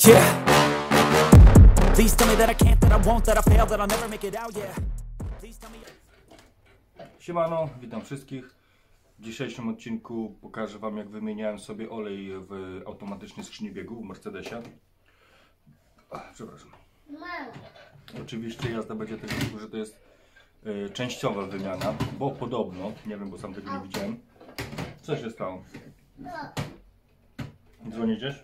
Yeah. Please tell me that I can't, that I won't, that I fail, that I'll never make it out, yeah. Please tell me. Siemano, witam wszystkich. W dzisiejszym odcinku pokażę wam, jak wymieniałem sobie olej w automatycznej skrzyni biegów w Mercedesie. Przepraszam. Oczywiście jazda będzie tego typu, że to jest częściowa wymiana, bo podobno, nie wiem, bo sam tego nie widziałem. Co się stało? Dzwoni gdzieś?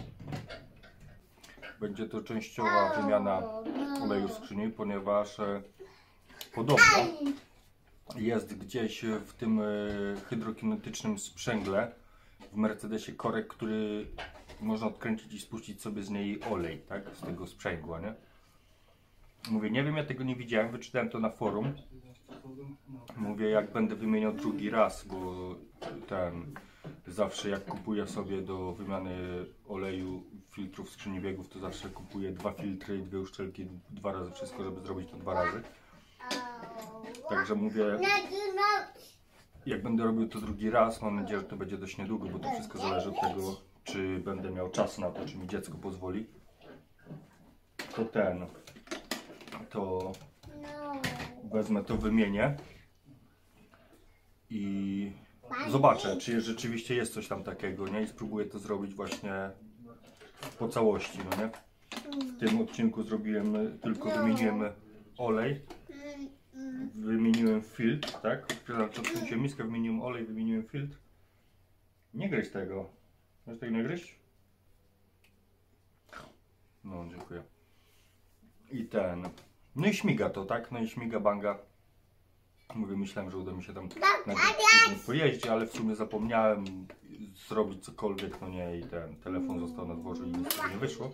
Będzie to częściowa wymiana oleju w skrzyni, ponieważ podobno jest gdzieś w tym hydrokinetycznym sprzęgle w Mercedesie korek, który można odkręcić i spuścić sobie z niej olej, tak? Z tego sprzęgła, nie? Mówię, nie wiem, ja tego nie widziałem, wyczytałem to na forum. Mówię, jak będę wymieniał drugi raz, bo zawsze jak kupuję sobie do wymiany oleju filtrów skrzyni biegów, to zawsze kupuję 2 filtry i 2 uszczelki, 2 razy wszystko, żeby zrobić to 2 razy. Także mówię, jak będę robił to drugi raz, mam nadzieję, że to będzie dość niedługo, bo to wszystko zależy od tego, czy będę miał czas na to, czy mi dziecko pozwoli. To wezmę to, wymienię i zobaczę, czy rzeczywiście jest coś tam takiego, nie? I spróbuję to zrobić właśnie po całości, no nie? W tym odcinku zrobiłem, tylko wymieniłem olej, wymieniłem filtr, tak? Odkręciłem miskę, wymieniłem olej, wymieniłem filtr. Nie gryź tego. Możesz tego nie gryźć? No, dziękuję. No i śmiga to, tak? No i śmiga banga. Mówię, myślałem, że uda mi się tam na pojeździć, ale w sumie zapomniałem zrobić cokolwiek, no nie, i ten telefon został na dworze i nic nie wyszło.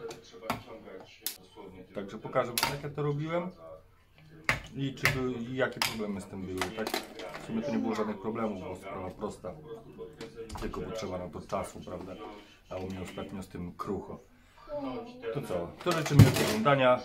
Także pokażę wam, jak ja to robiłem i jakie problemy z tym były, tak? W sumie to nie było żadnych problemów, bo sprawa prosta, tylko potrzeba na to czasu, prawda? A u mnie ostatnio z tym krucho. To co? To życzę miłego oglądania.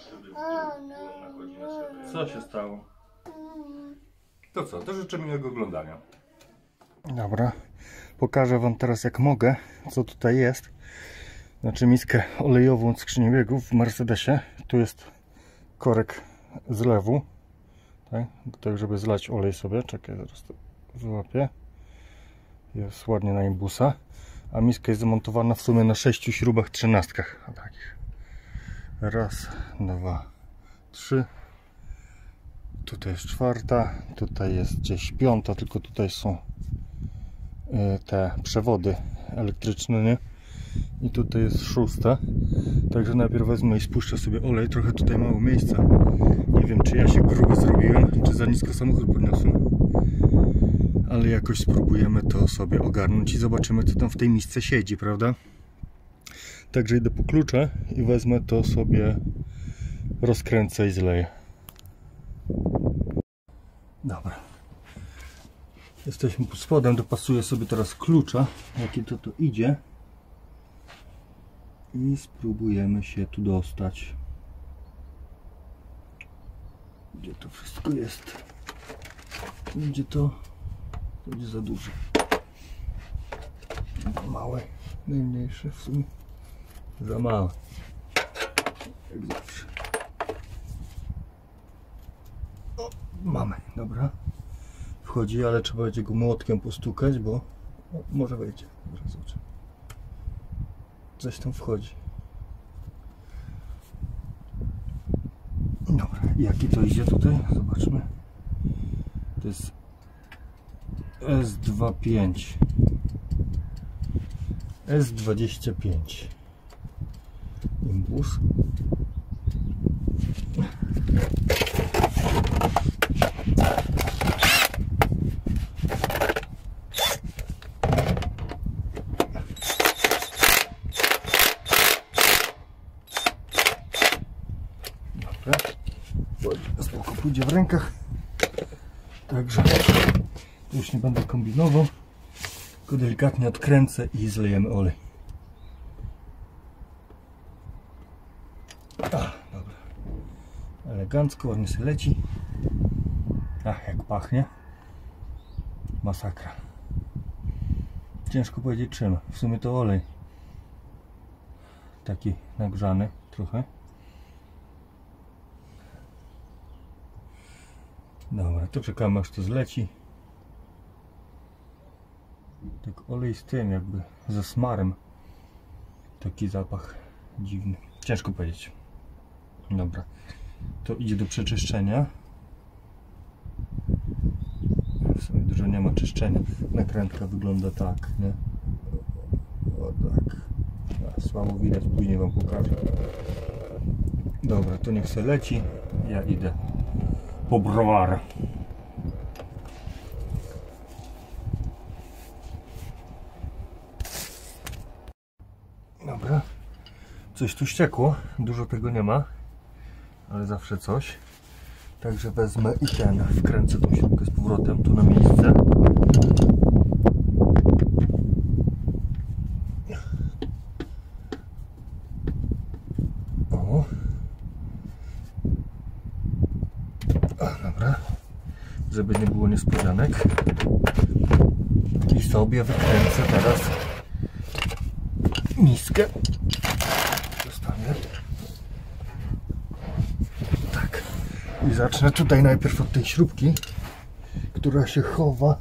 Co się stało? To co? To życzę miłego oglądania. Dobra, pokażę wam teraz, jak mogę, co tutaj jest. Znaczy miskę olejową od skrzyni biegów w Mercedesie. Tu jest korek zlewu, tak, żeby zlać olej sobie. Czekaj, zaraz to wyłapię. Jest ładnie na imbusa. A miska jest zamontowana w sumie na 6 śrubach 13. Takich. Raz, 2, 3. Tutaj jest 4, tutaj jest gdzieś 5, tylko tutaj są te przewody elektryczne, nie? I tutaj jest 6. Także najpierw wezmę i spuszczę sobie olej. Trochę tutaj mało miejsca. Nie wiem, czy ja się grubo zrobiłem, czy za nisko samochód podniosłem. Ale jakoś spróbujemy to sobie ogarnąć i zobaczymy, co tam w tej misce siedzi, prawda? Także idę po klucze i wezmę to sobie, rozkręcę i zleję. Dobra. Jesteśmy pod spodem, dopasuję sobie teraz klucza, jakie to idzie. I spróbujemy się tu dostać. Gdzie to wszystko jest? Będzie to będzie za duże. Małe, najmniejsze w sumie. Za małe. Jak zawsze. O, mamy, dobra. Wchodzi, ale trzeba będzie go młotkiem postukać, bo może wejdzie. Zaraz zobaczę. Coś tam wchodzi. Dobra, jaki to idzie tutaj? Zobaczmy. To jest S25 S25 imbus. Dobra, spoko, pójdzie w rękach, także już nie będę kombinował, tylko delikatnie odkręcę i zlejemy olej. Dobra, elegancko, ładnie się leci. Ach, jak pachnie. Masakra. Ciężko powiedzieć czym. W sumie to olej. taki nagrzany trochę. Dobra, to czekamy aż to zleci. Tak olej z tym jakby ze smarem. Taki zapach dziwny. Ciężko powiedzieć. Dobra. To idzie do przeczyszczenia. W sumie dużo nie ma czyszczenia. Nakrętka wygląda tak, nie? O tak. Słabo widać, później wam pokażę. Dobra, to niech se leci. Ja idę po browar. Dobra. Coś tu ściekło. Dużo tego nie ma. Ale zawsze coś. Także wezmę i wkręcę tą śrubkę z powrotem tu na miejsce. O. Dobra. Żeby nie było niespodzianek. I sobie wykręcę teraz miskę. Zostawię. Tak. I zacznę tutaj najpierw od tej śrubki, która się chowa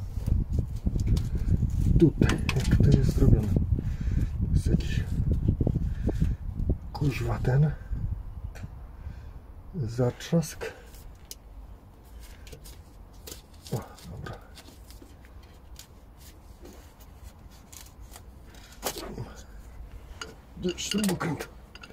tutaj. Jak to jest zrobione? Jest jakiś kuźwa ten zatrzask. O, dobra. Śrubokręt.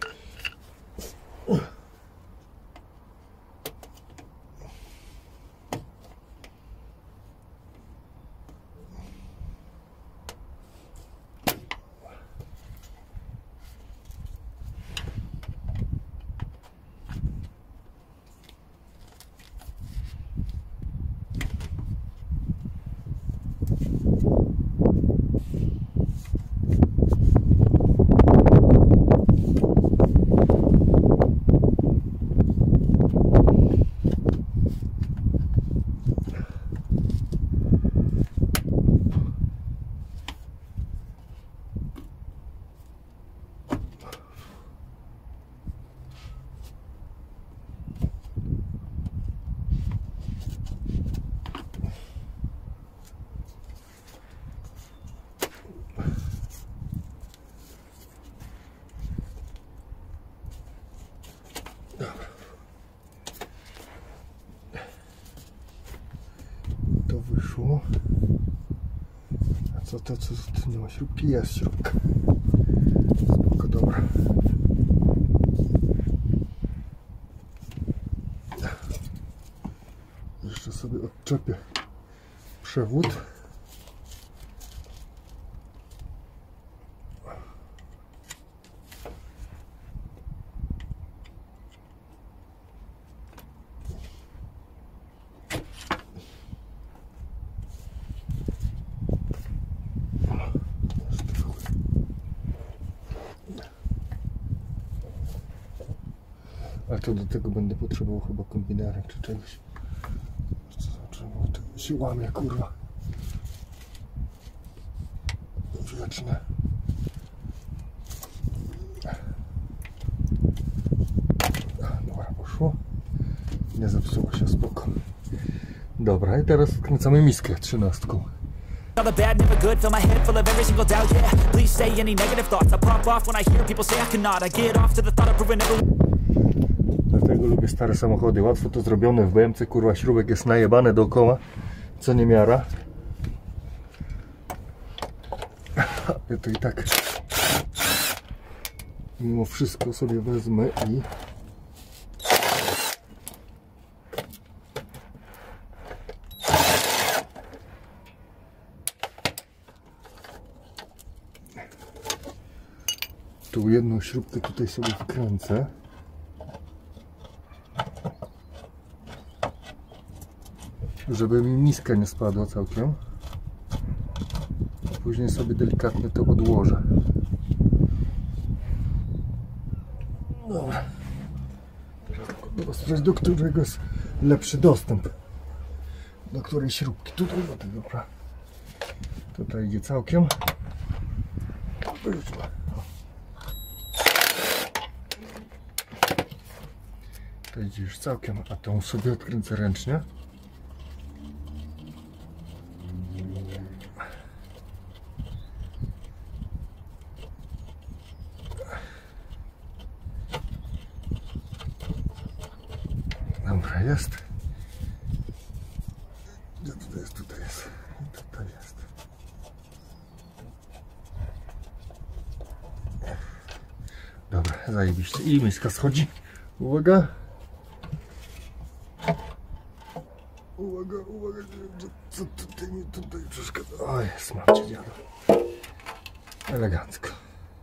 To wyszło. A co to, co tu nie ma śrubki? Jest śrubka. Spoko, dobra. Jeszcze sobie odczepię przewód. A to do tego będę potrzebował chyba kombinera czy czegoś. Czemu to się łamie, kurwa. Wieczne. Dobra, poszło. Nie zepsuło się, spoko. Dobra, i teraz wkręcamy miskę 13. All the bad, never good, fill my head full of every single doubt, yeah. Please say any negative thoughts, I pop off when I hear people say I cannot. I get off to the thought of proving everyone. Dlatego lubię stare samochody, łatwo to zrobione. W BMC, kurwa, śrubek jest najebane dookoła, co nie miara. Ja to i tak mimo wszystko sobie wezmę i tu jedną śrubkę tutaj sobie wkręcę. Żeby mi miska nie spadła całkiem. Później sobie delikatnie to odłożę. Dobra. Teraz sprawdzić, do którego jest lepszy dostęp. Do której śrubki. Tutaj, no to dobra. Tutaj idzie całkiem. idzie już całkiem, a tą sobie odkręcę ręcznie. Dobra, jest. Gdzie tutaj jest? Tutaj jest. Tutaj jest. Dobra, zajebiście. I miska schodzi. Uwaga. Uwaga, uwaga. Co tutaj mi tutaj przeszkadza? O jest, mam cię dziadu. Elegancko.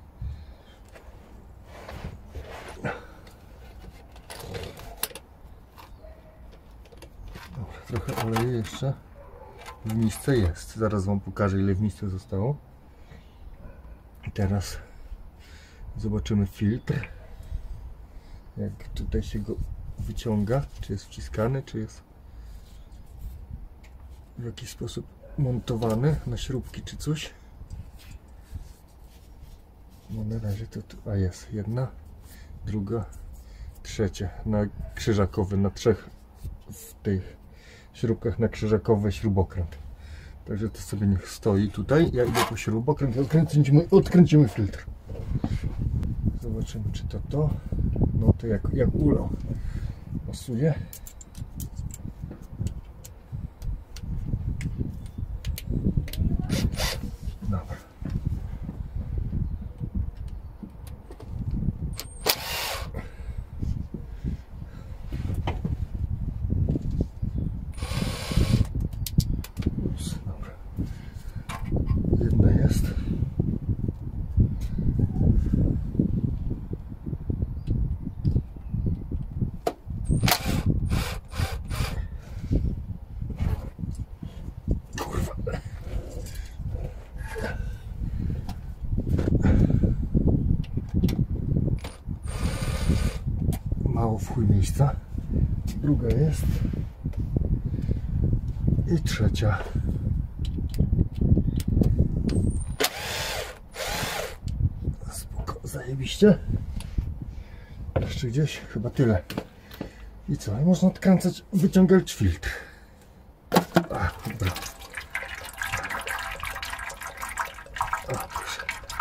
Dobra, trochę oleju jeszcze w misce jest. Zaraz wam pokażę, ile w misce zostało. I teraz zobaczymy filtr. Jak tutaj się go wyciąga, czy jest wciskany, czy jest w jakiś sposób montowany na śrubki czy coś. No na razie to tu, a jest jedna, druga, trzecia na krzyżakowy, na trzech w tych śrubkach na krzyżakowy śrubokręt. Także to sobie niech stoi tutaj. Ja idę po śrubokręt i odkręcimy filtr. Zobaczymy, czy to. No to jak ulał pasuje. Dobra. Ups, dobra. Jedna jest. Mało w chuj miejsca. Druga jest. I trzecia. Spoko, zajebiście. Jeszcze gdzieś? Chyba tyle. I co? I można odkręcać, wyciągać filtr. A, dobra. O, proszę.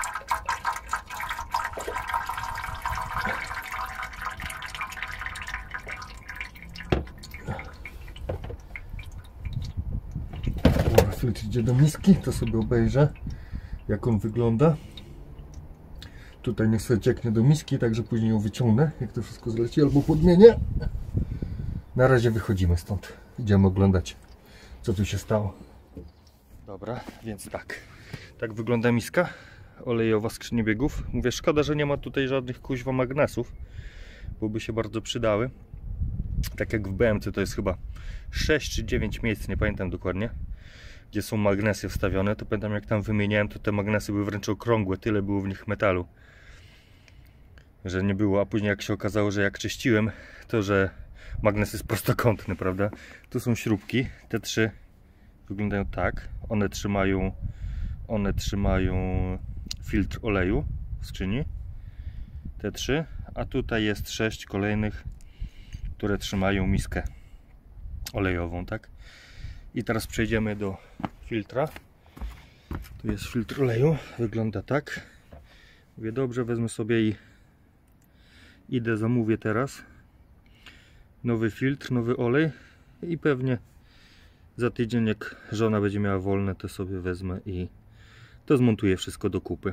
Filtr idzie do miski, to sobie obejrzę, jak on wygląda. Tutaj niech sobie cieknie do miski, także później ją wyciągnę, jak to wszystko zleci, albo podmienię. Na razie wychodzimy stąd. Idziemy oglądać, co tu się stało. Dobra, więc tak wygląda miska olejowa skrzyni biegów. Mówię, szkoda, że nie ma tutaj żadnych kuźwa magnesów, bo by się bardzo przydały. Tak jak w BMC to jest chyba 6 czy 9 miejsc, nie pamiętam dokładnie, gdzie są magnesy wstawione. To pamiętam, jak tam wymieniałem, to te magnesy były wręcz okrągłe, tyle było w nich metalu, że nie było. A później jak się okazało, że jak czyściłem, to że magnes jest prostokątny, prawda? Tu są śrubki, te trzy wyglądają tak, one trzymają filtr oleju w skrzyni, te trzy, a tutaj jest 6 kolejnych, które trzymają miskę olejową, tak? I teraz przejdziemy do filtra. Tu jest filtr oleju, wygląda tak. Mówię, dobrze, wezmę sobie i idę, zamówię teraz nowy filtr, nowy olej i pewnie za tydzień, jak żona będzie miała wolne, to sobie wezmę i to zmontuję wszystko do kupy.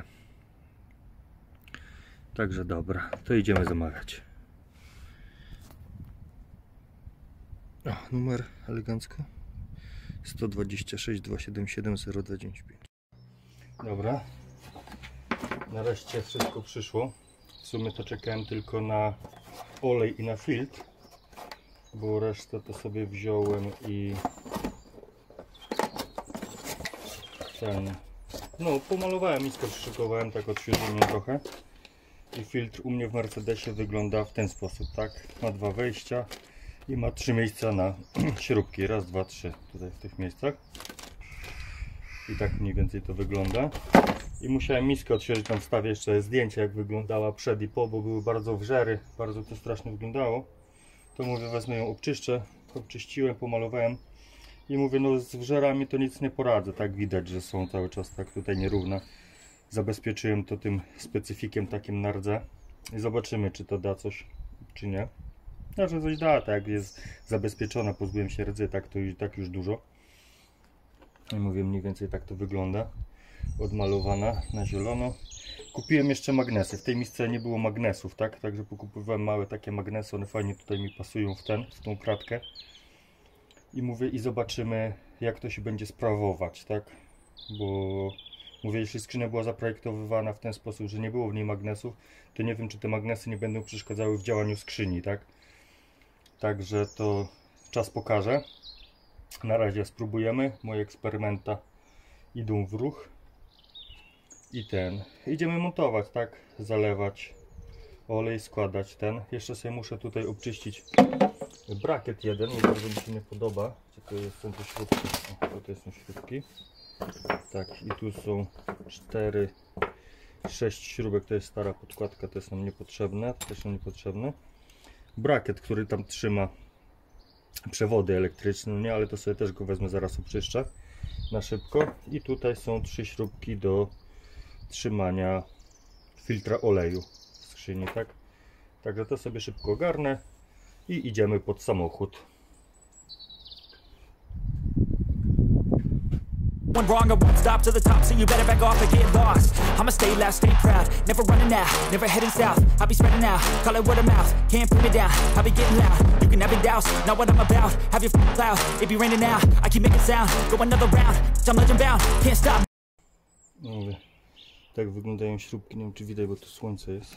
Także dobra, to idziemy zamawiać. O, numer elegancko 126 277 0295. Dobra, nareszcie wszystko przyszło. W sumie to czekałem tylko na olej i na filtr, bo resztę to sobie wziąłem i pomalowałem miskę, przyszykowałem, tak odświeżyłem trochę. I filtr u mnie w Mercedesie wygląda w ten sposób, tak? Ma 2 wejścia i ma 3 miejsca na śrubki. Raz, 2, 3 tutaj w tych miejscach. I tak mniej więcej to wygląda. I musiałem miskę odświeżyć, tam wstawię jeszcze zdjęcie, jak wyglądała przed i po, bo były bardzo wżery, bardzo to strasznie wyglądało. to mówię, wezmę ją, obczyszczę. Obczyściłem, pomalowałem i mówię, no z wżerami to nic nie poradzę, tak widać, że są cały czas tak tutaj nierówne. Zabezpieczyłem to tym specyfikiem takim na rdze i zobaczymy, czy to da coś, czy nie. Znaczy coś da, tak, jest zabezpieczona, pozbyłem się rdzy, tak to tak już dużo. I mówię, mniej więcej tak to wygląda, odmalowana na zielono. Kupiłem jeszcze magnesy, w tej misce nie było magnesów, tak, także pokupowałem małe takie magnesy, one fajnie tutaj mi pasują w tą kratkę. I mówię, i zobaczymy, jak to się będzie sprawować, tak, bo mówię, jeśli skrzynia była zaprojektowywana w ten sposób, że nie było w niej magnesów, to nie wiem, czy te magnesy nie będą przeszkadzały w działaniu skrzyni, tak. Także to czas pokaże. Na razie spróbujemy. Moje eksperymenta idą w ruch. I idziemy montować, tak? Zalewać olej, składać ten. Jeszcze sobie muszę tutaj obczyścić brakiet jeden, bo bardzo mi się nie podoba. Gdzie to są te śrubki? O, tutaj są śrubki. Tak, i tu są 6 śrubek, to jest stara podkładka, to jest nam niepotrzebne, to też nam niepotrzebne. Brakiet, który tam trzyma przewody elektryczne, nie, ale to sobie też go wezmę, zaraz obczyszczę na szybko. I tutaj są 3 śrubki do trzymania filtra oleju w skrzyni, tak? Także to sobie szybko ogarnę i idziemy pod samochód. One wrong, I won't stop to the top, so you better back off and get lost. I'ma stay loud, stay proud, never running out, never heading south. I'll be spreading out, call it word of mouth, can't put me down, I'll be getting loud. You can have it douse, not what I'm about, have your cloud, it be raining now, I keep making sound, go another round, I'm legend bound, can't stop. Mówię, tak wyglądają śrubki, nie wiem czy widać, bo tu słońce jest.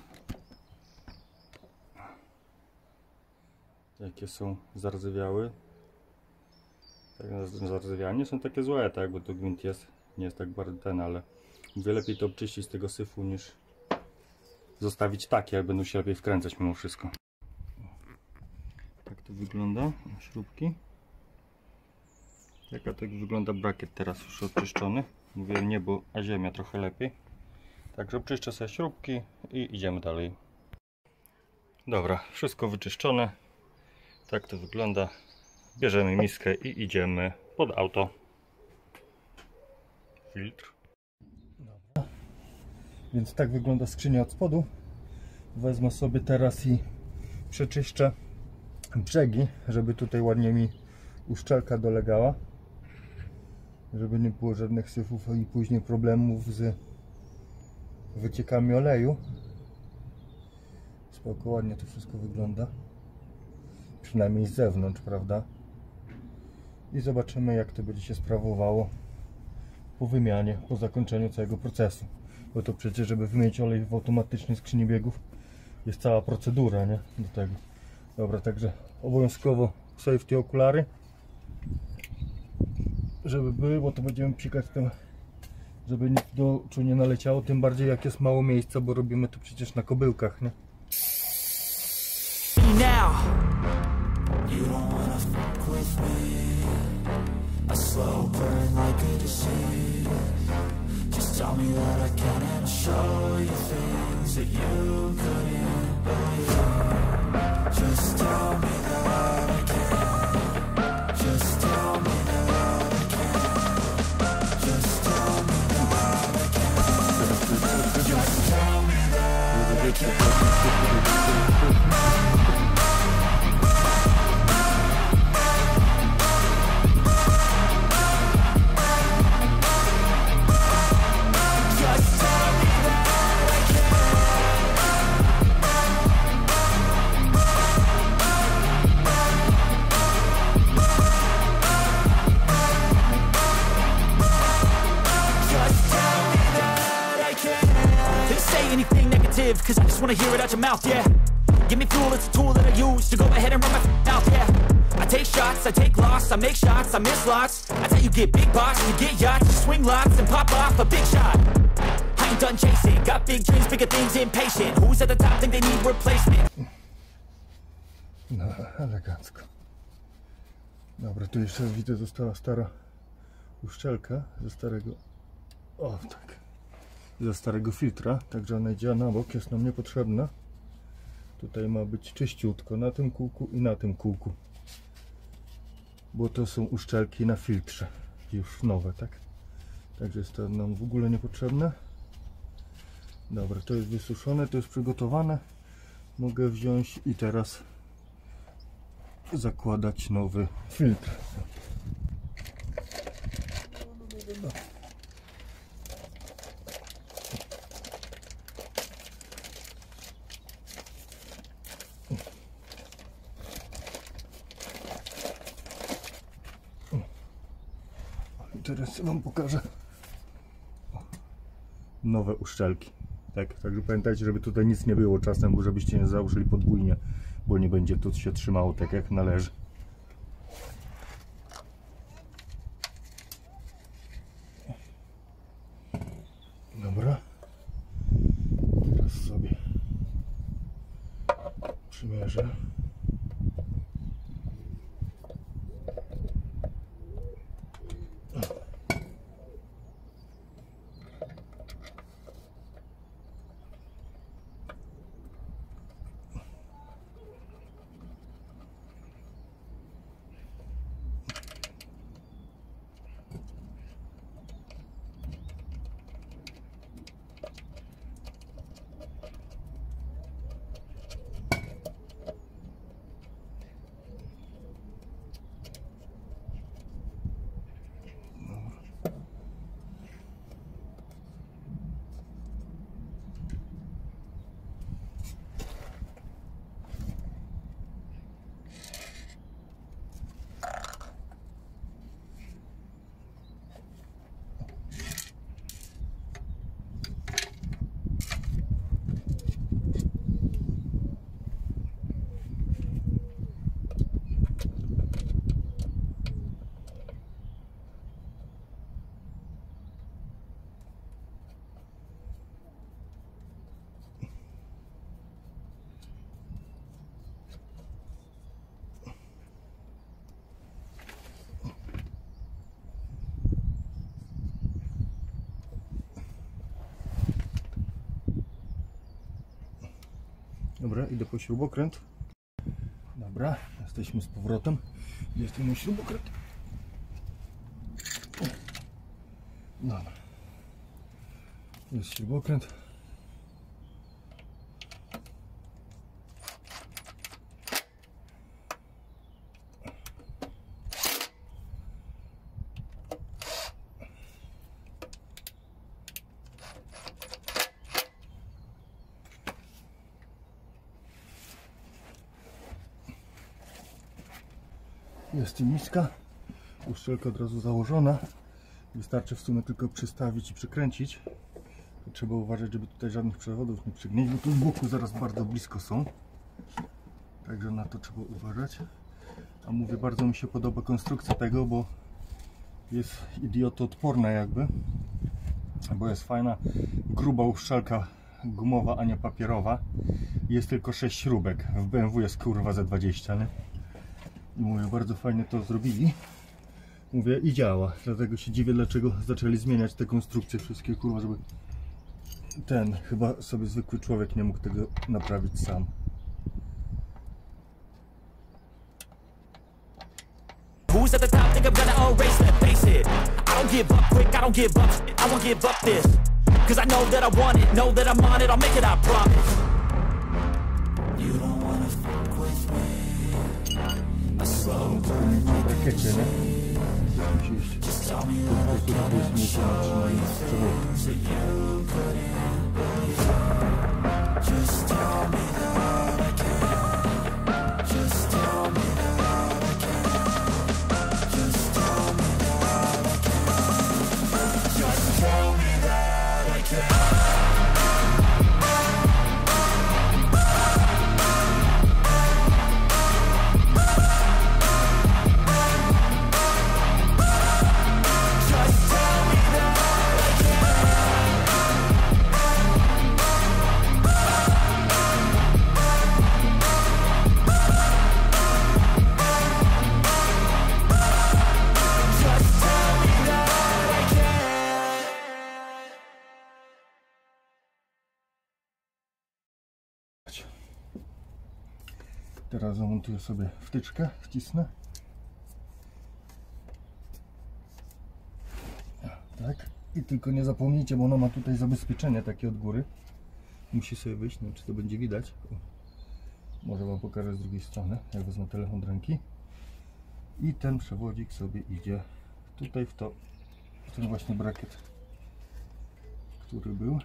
Jakie są zardzewiałe. Tak, zardzewianie są takie złe, tak, bo to gwint jest, nie jest tak bardzo ten, ale mówię, lepiej to obczyścić z tego syfu niż zostawić takie, jak będą się lepiej wkręcać mimo wszystko. Tak to wygląda, śrubki. Jaka tak wygląda brakiet teraz już odczyszczony. Mówię niebo, a ziemia trochę lepiej. Także obczyszczę sobie śrubki i idziemy dalej. Dobra, wszystko wyczyszczone. Tak to wygląda. Bierzemy miskę i idziemy pod auto. Filtr. Dobra. Więc tak wygląda skrzynia od spodu. Wezmę sobie teraz i przeczyszczę brzegi, żeby tutaj ładnie mi uszczelka dolegała. Żeby nie było żadnych syfów i później problemów z wyciekami oleju. Spoko, ładnie to wszystko wygląda. Przynajmniej z zewnątrz, prawda? I zobaczymy, jak to będzie się sprawowało po wymianie, po zakończeniu całego procesu. Bo to przecież, żeby wymienić olej w automatycznej skrzyni biegów, jest cała procedura, nie? Do tego. Dobra, także obowiązkowo safety okulary, żeby były, bo to będziemy psikać tym, żeby nic do oczu nie naleciało, tym bardziej jak jest mało miejsca, bo robimy to przecież na kobyłkach, nie? Slow burn like a disease. Just tell me that I can and I'll show you things that you couldn't believe. Just tell me that I can. Just tell me that I can. Just tell me that I can. Just tell me that I can. Cause I just wanna hear it out your mouth, yeah. Give me fuel, it's a tool that I use to go ahead and run my mouth, yeah. I take shots, I take loss, I make shots, I miss lots. That's how you get big box, you get yachts, you swing lots and pop off a big shot. I ain't done chasing, got big dreams, bigger things, impatient. Who's at the top think they need replacement? No, elegancko. Dobra, tu jeszcze widzę, została stara uszczelka ze starego, o tak, ze starego filtra, także ona idzie na bok, jest nam niepotrzebna. Tutaj ma być czyściutko na tym kółku i na tym kółku, bo to są uszczelki na filtrze już nowe, tak? Także jest to nam w ogóle niepotrzebne. Dobra, to jest wysuszone, to jest przygotowane. Mogę wziąć i teraz zakładać nowy filtr. I teraz wam pokażę nowe uszczelki. Tak, także pamiętajcie, żeby tutaj nic nie było czasem, bo żebyście nie założyli podwójnie, bo nie będzie tu się trzymało tak jak należy. Dobra, teraz sobie przymierzę. Dobra, idę po śrubokręt. Dobra, jesteśmy z powrotem. Jest tu mój śrubokręt. Dobra. Jest śrubokręt. Jest miska, uszczelka od razu założona. Wystarczy w sumie tylko przystawić i przykręcić. Trzeba uważać, żeby tutaj żadnych przewodów nie przygnieść, bo tu z boku zaraz bardzo blisko są. Także na to trzeba uważać. A mówię, bardzo mi się podoba konstrukcja tego, bo jest idiotoodporna jakby. Bo jest fajna, gruba uszczelka gumowa, a nie papierowa. Jest tylko 6 śrubek. W BMW jest kurwa za 20, nie? I mówię, bardzo fajnie to zrobili. Mówię, i działa. Dlatego się dziwię, dlaczego zaczęli zmieniać te konstrukcje wszystkie, kurwa, żeby chyba sobie zwykły człowiek nie mógł tego naprawić sam. Who's at the top, think I'm gonna erase that, face it. I don't give up quick, I don't give up shit, I won't give up this. Cause I know that I want it, know that I'm on it, I'll make it, I promise. You don't wanna fuck with me. I slow burn like a just tell me that I can't show you things that you couldn't believe. Just tell me that I can't. Just tell me that I can't. Just tell me that I can't. Just tell me that I can't. Teraz zamontuję sobie wtyczkę, wcisnę. Tak. I tylko nie zapomnijcie, bo ona ma tutaj zabezpieczenie takie od góry. Musi sobie wyjść, nie wiem, czy to będzie widać. Może wam pokażę z drugiej strony, jak wezmę telefon do ręki. I ten przewodzik sobie idzie tutaj w ten właśnie brakiet, który był.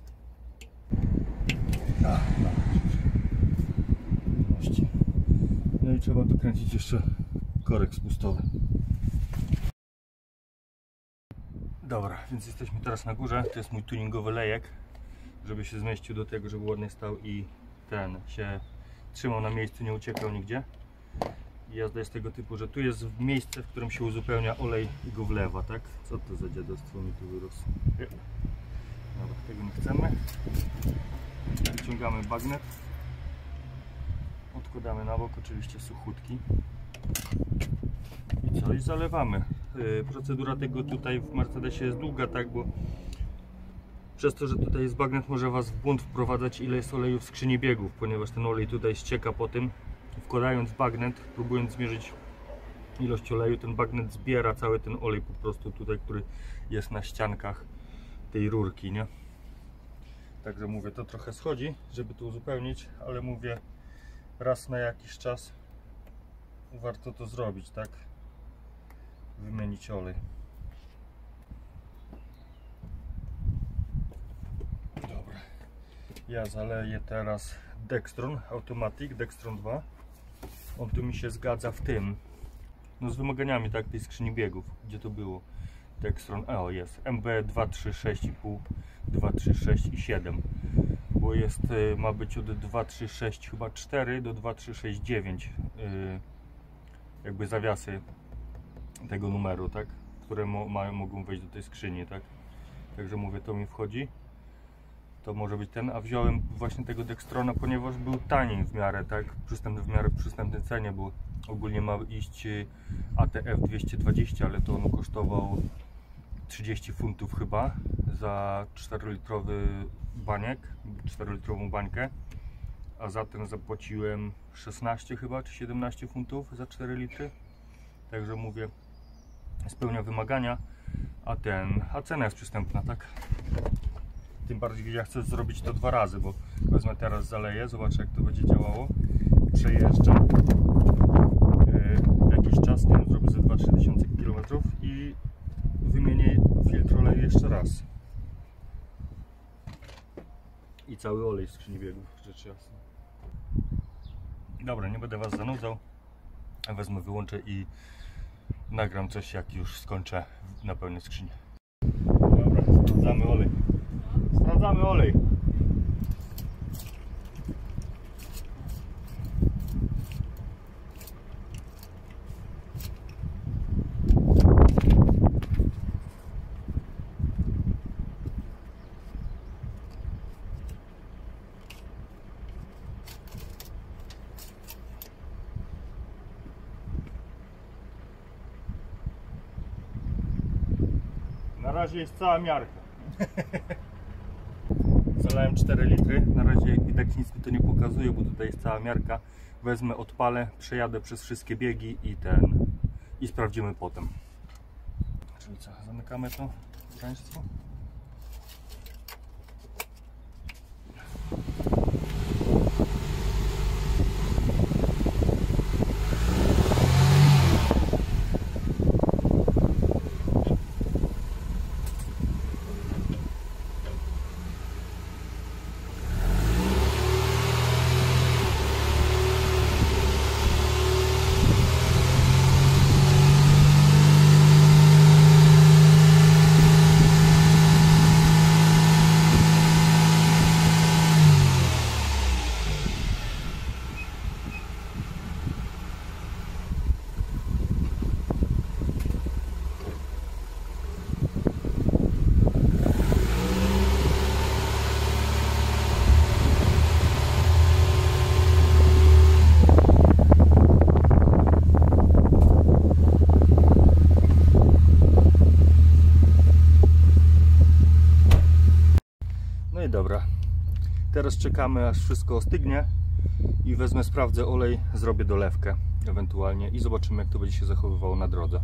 No i trzeba dokręcić jeszcze korek spustowy. Dobra, więc jesteśmy teraz na górze. To jest mój tuningowy lejek, żeby się zmieścił do tego, żeby ładnie stał i ten się trzymał na miejscu, nie uciekał nigdzie. I jazda jest tego typu, że tu jest miejsce, w którym się uzupełnia olej i go wlewa, tak? Co to za dziadostwo mi tu wyrosło? Dobra, tego nie chcemy. Wyciągamy bagnet. Odkładamy na bok, oczywiście suchutki. I co? I zalewamy. Procedura tego tutaj w Mercedesie jest długa, tak? Bo przez to, że tutaj jest bagnet, może was w błąd wprowadzać, ile jest oleju w skrzyni biegów, ponieważ ten olej tutaj ścieka po tym. Wkładając bagnet, próbując zmierzyć ilość oleju, ten bagnet zbiera cały ten olej po prostu tutaj, który jest na ściankach tej rurki, nie? Także mówię, to trochę schodzi, żeby to uzupełnić, ale mówię, raz na jakiś czas warto to zrobić, tak? Wymienić olej. Dobra. Ja zaleję teraz Dextron Automatic, Dextron 2. On tu mi się zgadza w tym, no z wymaganiami, tak, tej skrzyni biegów, gdzie to było. Dextron, o jest, MB 236,5, 236 i 7, bo jest, ma być od 236 chyba 4 do 2369, jakby zawiasy tego numeru, tak, które mogą wejść do tej skrzyni, tak. Także mówię, to mi wchodzi. To może być ten, a wziąłem właśnie tego Dextrona, ponieważ był taniej w miarę, tak, w miarę przystępnej cenie, bo ogólnie ma iść ATF 220, ale to on kosztował 30 funtów chyba za 4-litrowy baniek, 4-litrową bańkę, a za ten zapłaciłem 16 chyba, czy 17 funtów za 4 litry, także mówię, spełnia wymagania, a cena jest przystępna, tak. Tym bardziej ja chcę zrobić to 2 razy, bo wezmę teraz, zaleję, zobaczę jak to będzie działało, przejeżdżę jakiś czas, nie wiem, zrobię ze 2-3 tysiące kilometrów i wymienię filtr oleju jeszcze raz. I cały olej z skrzyni biegów, rzecz jasna. Dobra, nie będę was zanudzał, wezmę, wyłączę i nagram coś, jak już skończę napełniać skrzynię. Dobra, sprawdzamy olej. Sprawdzamy olej. Na razie jest cała miarka. Zalałem 4 litry, na razie jak widać nic mi to nie pokazuje, bo tutaj jest cała miarka. Wezmę, odpalę, przejadę przez wszystkie biegi i sprawdzimy potem. Czyli co, zamykamy to państwo. No i dobra, teraz czekamy aż wszystko ostygnie i wezmę, sprawdzę olej, zrobię dolewkę ewentualnie i zobaczymy, jak to będzie się zachowywało na drodze.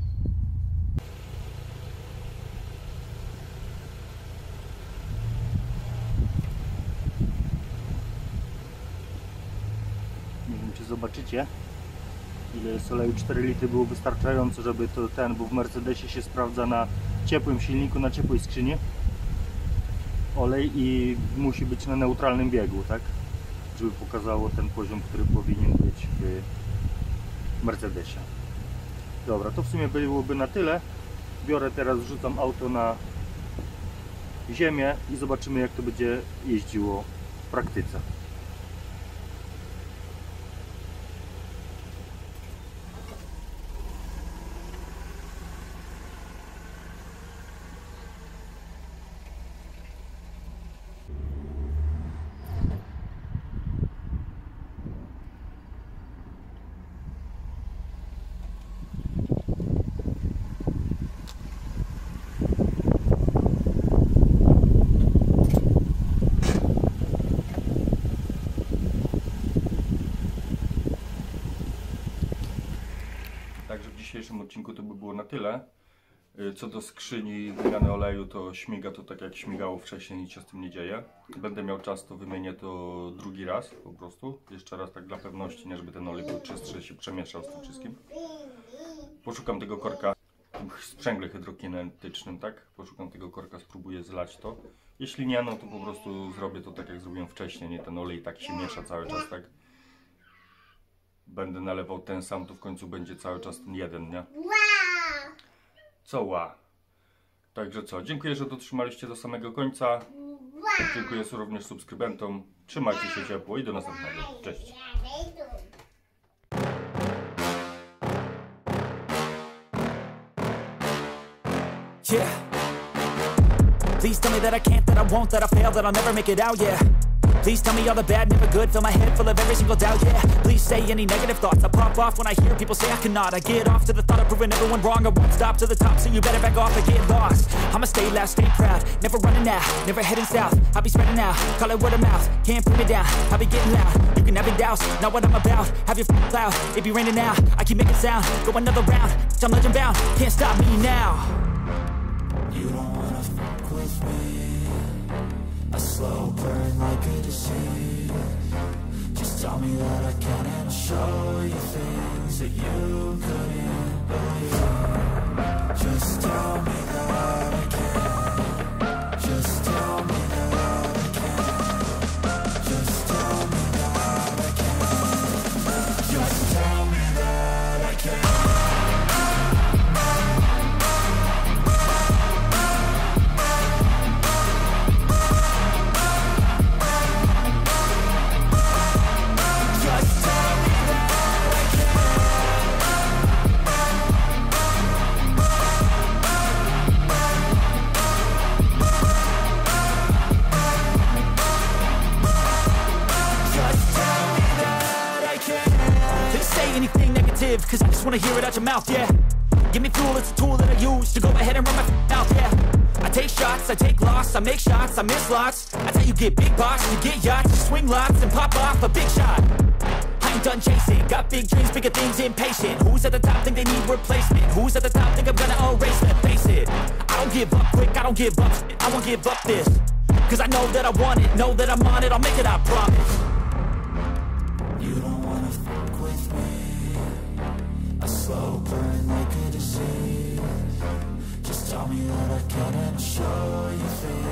Nie wiem, czy zobaczycie, ile jest oleju. 4 litry było wystarczająco, żeby to bo w Mercedesie się sprawdza na ciepłym silniku, na ciepłej skrzyni olej i musi być na neutralnym biegu, tak? Żeby pokazało ten poziom, który powinien być w Mercedesie. Dobra, to w sumie byłoby na tyle. Biorę teraz, wrzucam auto na ziemię i zobaczymy, jak to będzie jeździło w praktyce. Także w dzisiejszym odcinku to by było na tyle. Co do skrzyni wymiany oleju, to śmiga to tak jak śmigało wcześniej, nic się z tym nie dzieje. Będę miał czas, to wymienię to drugi raz po prostu. Jeszcze raz tak dla pewności, nie żeby ten olej był czystszy, się przemieszał z tym wszystkim. Poszukam tego korka w sprzęgle hydrokinetycznym, tak? Poszukam tego korka, spróbuję zlać to. Jeśli nie, no to po prostu zrobię to tak jak zrobiłem wcześniej, nie? Ten olej tak się miesza cały czas, tak? Będę nalewał ten sam, to w końcu będzie cały czas ten jeden, nie? Co ła? Także co, dziękuję, że dotrzymaliście do samego końca. Dziękuję również subskrybentom. Trzymajcie się ciepło i do następnego. Cześć! Yeah. Please tell me that I can't, that I won't, that I fail, that I'll never make it out, yeah. Please tell me all the bad, never good, fill my head full of every single doubt, yeah. Please say any negative thoughts, I pop off when I hear people say I cannot. I get off to the thought of proving everyone wrong, I won't stop to the top, so you better back off and get lost. I'ma stay loud, stay proud, never running out, never heading south. I'll be spreading out, call it word of mouth, can't put me down, I'll be getting loud. You can have it douse, not what I'm about, have your cloud, it be raining now, I keep making sound, go another round, I'm legend bound, can't stop me now. You don't wanna fuck with me, a slow burn like a disease. Just tell me that I can and I'll show you things that you couldn't believe. Just tell me that I can. Just tell me that I can. Just tell me that I can. Just tell me that I can. Cause I just wanna hear it out your mouth, yeah. Give me fuel, it's a tool that I use to go ahead and run my mouth, yeah. I take shots, I take loss, I make shots, I miss lots. That's how you get big box, you get yachts, you swing lots and pop off a big shot. I ain't done chasing, got big dreams, bigger things, impatient. Who's at the top think they need replacement? Who's at the top think I'm gonna erase them? Face it, I don't give up quick, I don't give up shit, I won't give up this. Cause I know that I want it, know that I'm on it, I'll make it, I promise. You don't wanna fuck with me, a slow burn like a disease. Just tell me that I can and I'll show you things